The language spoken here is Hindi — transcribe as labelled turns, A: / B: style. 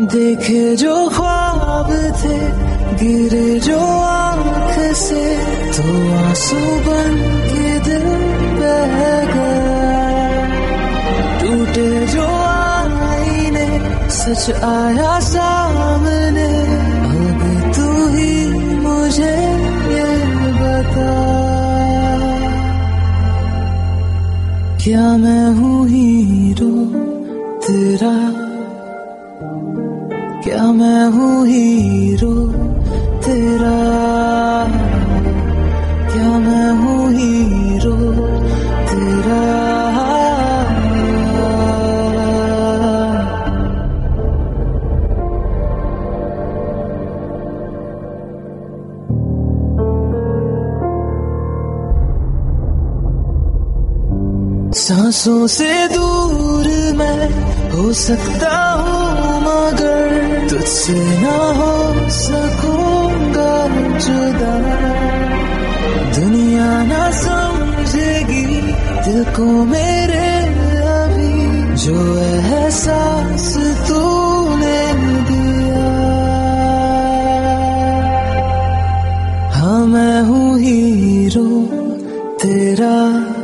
A: देखे जो ख्वाब थे गिरे जो आँख से, तो आंसू बन के दिल बह गया। टूटे जो आईने सच आया सामने, अब तू ही मुझे ये बता, क्या मैं हूँ हीरो तेरा, क्या मैं हूँ हीरो तेरा, क्या मैं हूँ हीरो तेरा। सांसों से दूर मैं हो सकता हूँ, मगर तुझसे ना हो सकूंगा जुदा। दुनिया ना समझेगी दिल को मेरे अभी, जो एहसास तूने दिया। हाँ मैं हूँ हीरो तेरा,